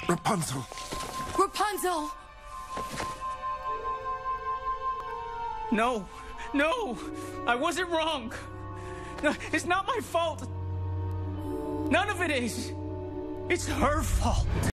Rapunzel! Rapunzel! No, no, I wasn't wrong. No, it's not my fault. None of it is. It's her fault.